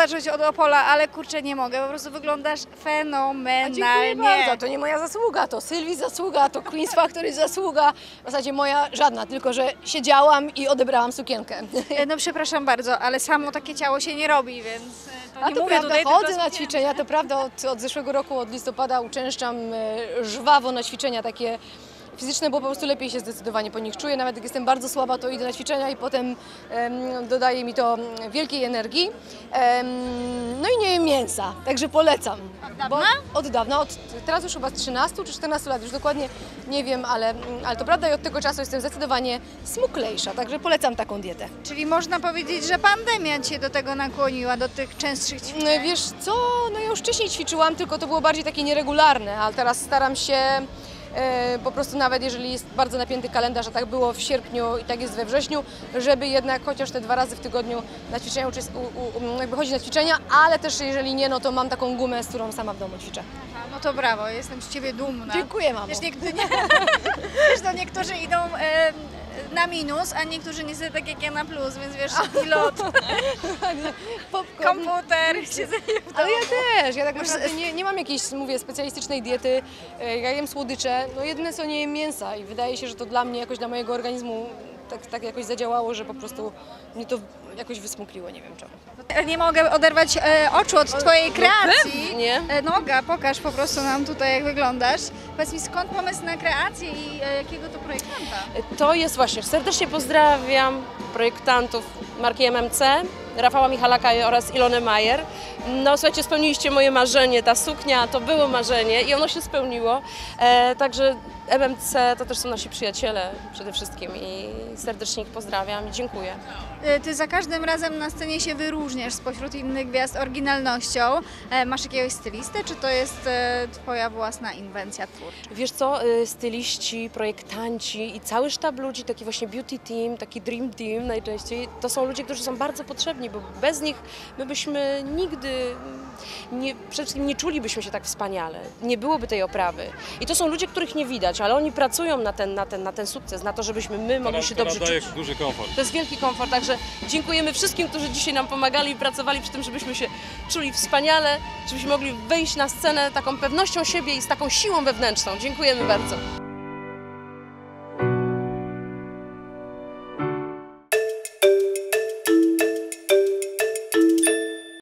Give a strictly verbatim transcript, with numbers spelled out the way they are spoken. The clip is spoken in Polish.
zacząć od Opola, ale kurczę, nie mogę, po prostu wyglądasz fenomenalnie. Dziękuję bardzo, to nie moja zasługa, to Sylwii zasługa, to Queen's Factory zasługa. W zasadzie moja żadna, tylko że siedziałam i odebrałam sukienkę. No przepraszam bardzo, ale samo takie ciało się nie robi, więc to nie A to mówię prawda, tutaj chodzę tylko na z- ćwiczenia, to prawda, od, od zeszłego roku, od listopada uczęszczam e, żwawo na ćwiczenia takie fizyczne, bo po prostu lepiej się zdecydowanie po nich czuję. Nawet jak jestem bardzo słaba, to idę na ćwiczenia i potem em, dodaje mi to wielkiej energii. Em, no i nie jem mięsa, także polecam. Od dawna? Bo, od dawna, od teraz już chyba z trzynastu czy czternastu lat, już dokładnie nie wiem, ale, ale to prawda i od tego czasu jestem zdecydowanie smuklejsza, także polecam taką dietę. Czyli można powiedzieć, że pandemia cię do tego nakłoniła, do tych częstszych ćwiczeń. Wiesz co, no ja już wcześniej ćwiczyłam, tylko to było bardziej takie nieregularne, ale teraz staram się e, po prostu nawet jeżeli jest bardzo napięty kalendarz, a tak było w sierpniu i tak jest we wrześniu, żeby jednak chociaż te dwa razy w tygodniu na ćwiczenia, uczest- u, u, jakby chodzić na ćwiczenia, ale też jeżeli nie, no to mam taką gumę, z którą sama w domu ćwiczę. Aha, no to brawo, jestem z ciebie dumna. Dziękuję, mamo. Wiesz, niektórzy, nie, wiesz, no, niektórzy idą e, na minus, a niektórzy niestety tak jak ja na plus, więc wiesz, pilot, Popcorn. komputer, siedzenie w domu. Ale ja też, ja tak naprawdę nie, nie mam jakiejś, mówię, specjalistycznej diety, e, ja jem słodycze, no jedyne co nie jem mięsa i wydaje się, że to dla mnie, jakoś dla mojego organizmu tak, tak jakoś zadziałało, że po prostu mnie to jakoś wysmukliło, nie wiem czemu. Nie mogę oderwać e, oczu od twojej kreacji. pewnie. E, Noga, pokaż po prostu nam tutaj, jak wyglądasz. Powiedz mi, skąd pomysł na kreację i e, jakiego to projektanta? To jest właśnie, serdecznie pozdrawiam projektantów marki M M C, Rafała Michalaka oraz Ilonę Majer. No słuchajcie, spełniliście moje marzenie, ta suknia to było marzenie i ono się spełniło. E, także M M C to też są nasi przyjaciele przede wszystkim i serdecznie ich pozdrawiam i dziękuję. E, Ty za każdym razem na scenie się wyróżniasz spośród innych gwiazd oryginalnością. E, Masz jakiegoś stylistę, czy to jest e, twoja własna inwencja twórcza? Wiesz co, y, styliści, projektanci i cały sztab ludzi, taki właśnie beauty team, taki dream team najczęściej, to są ludzie, którzy są bardzo potrzebni, bo bez nich my byśmy nigdy nie, przede wszystkim nie czulibyśmy się tak wspaniale, nie byłoby tej oprawy. I to są ludzie, których nie widać, ale oni pracują na ten, na ten, na ten sukces, na to, żebyśmy my mogli się dobrze daje czuć. duży komfort. To jest wielki komfort, także dziękujemy wszystkim, którzy dzisiaj nam pomagali i pracowali przy tym, żebyśmy się czuli wspaniale, żebyśmy mogli wyjść na scenę taką pewnością siebie i z taką siłą wewnętrzną. Dziękujemy bardzo.